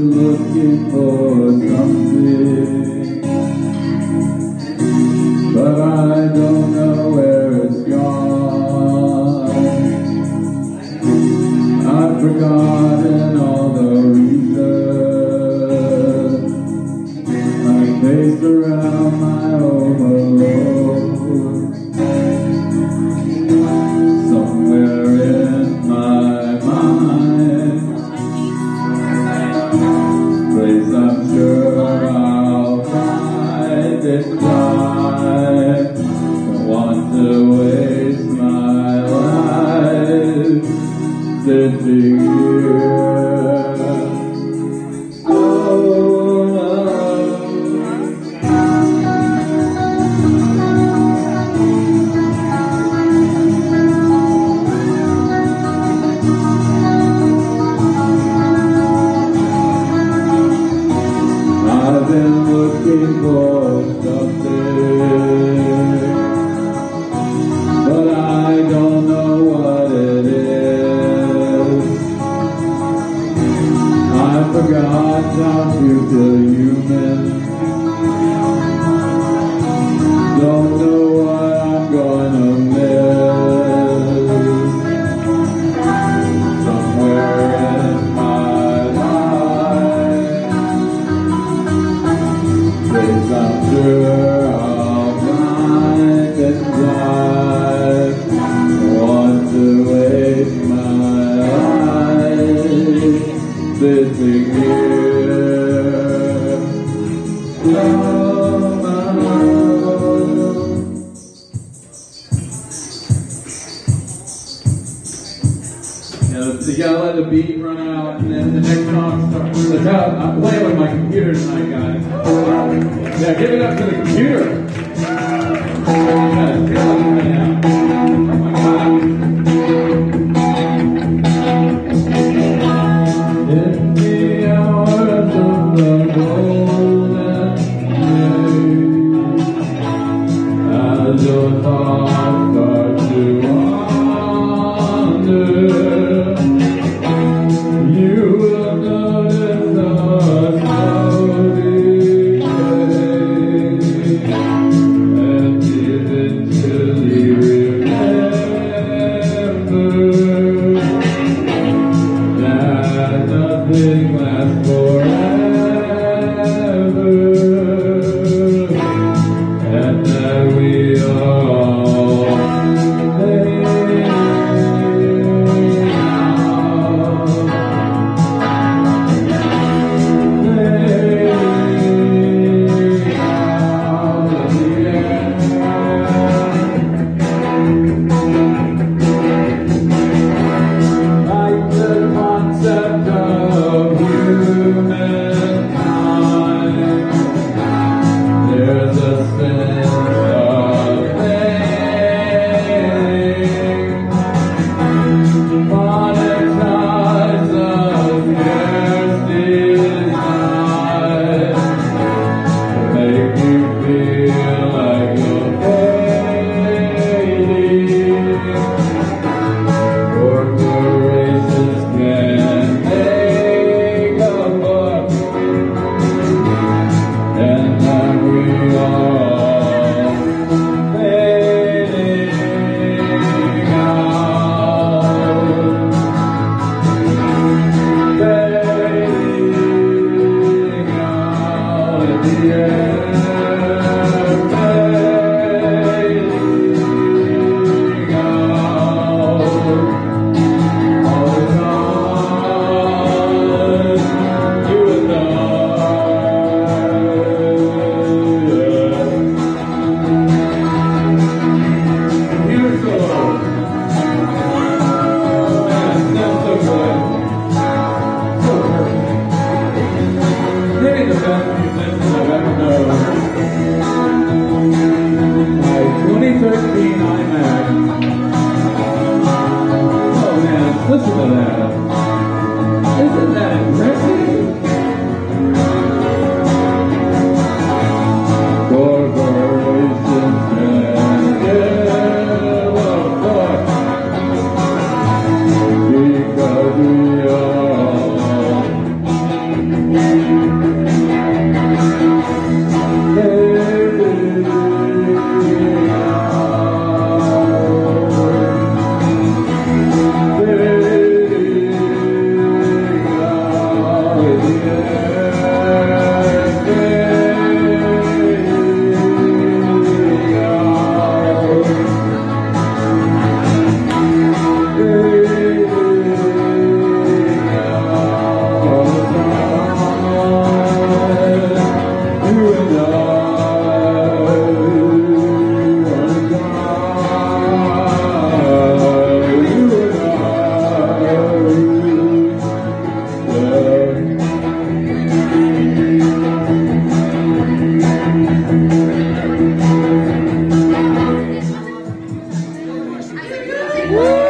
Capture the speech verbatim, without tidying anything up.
been looking for something, but I don't know where it's gone. I've forgotten all the reasons I paced around my home alone. Somewhere in my mind, place I'm sure I'll find it time. Don't want to waste my life sitting here. Oh, I've been looking for something, but I don't know what it is. I forgot how to feel human. Don't know what I'm gonna miss. Somewhere in my life, place I'm sure I'll find and drive. Don't want to waste my life sitting here. Love, yeah, you gotta let the beat run out, and then the next song starts. Look out, I'm playing with my computer tonight, guys. Yeah, give it up to the computer. Yeah, get up right now. Oh my God. In the hours of the golden day, as your thoughts start to wander, you will notice the slow decay. Woo!